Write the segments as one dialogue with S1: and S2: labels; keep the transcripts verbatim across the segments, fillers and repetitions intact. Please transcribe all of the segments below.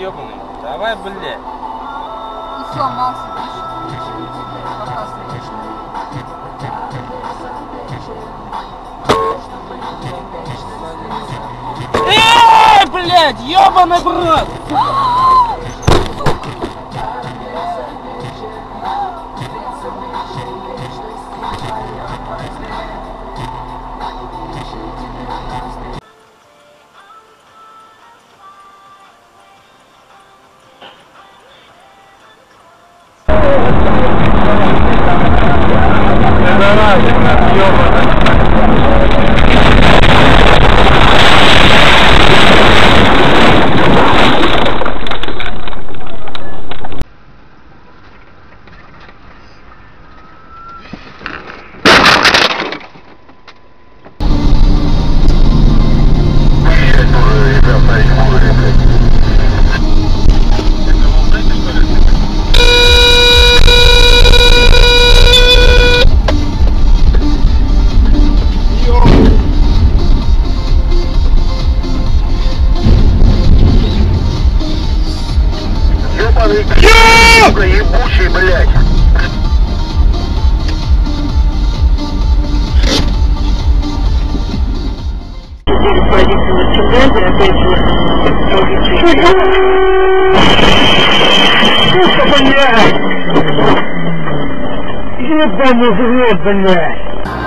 S1: ёбаный. Давай, блядь.
S2: И сломался, показывает.
S1: Эй, блядь, ёбаный в рот!
S3: Сука, ебучий, блядь. Сука, блядь. Ебаный в рот, блядь.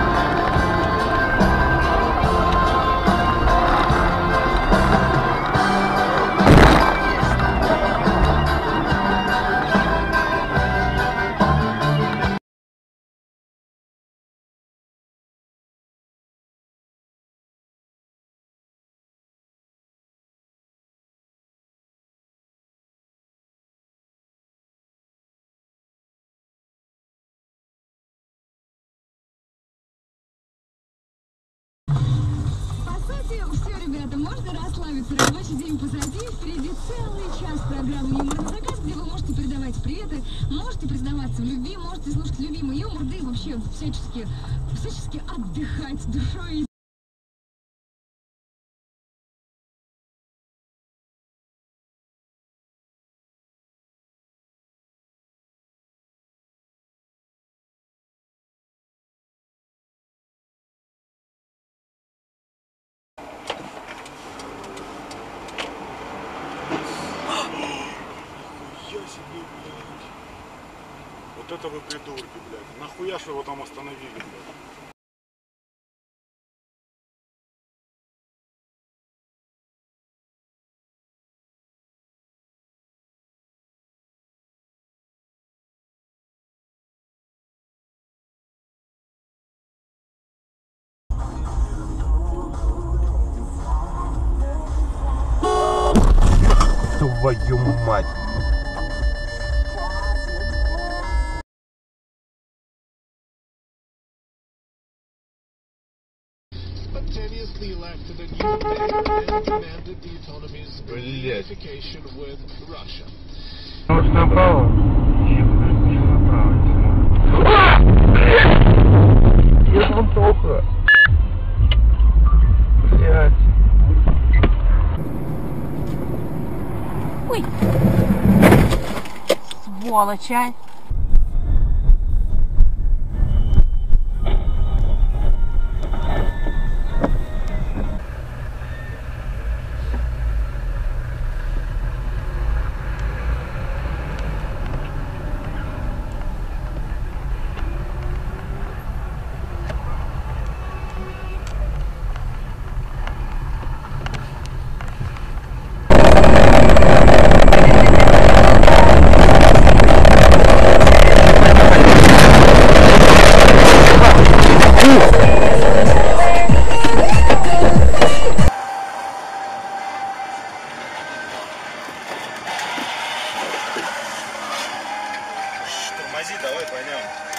S4: Все, ребята, можно расслабиться. Рабочий день позади, впереди целый час программы «Юмор на заказ», где вы можете передавать приветы, можете признаваться в любви, можете слушать любимый юмор, да и вообще всячески, всячески отдыхать душой.
S5: Вот это вы придурки, блядь. Нахуя ж его там остановили, блядь?
S1: Твою мать!
S6: Spontaneously elected a new mayor and demanded the autonomy's unification with Russia.
S5: Может направо? Почему направо?
S1: Я там плохо. Блять.
S2: Ой. Сволочь, а.
S5: Тормози, давай пойдем.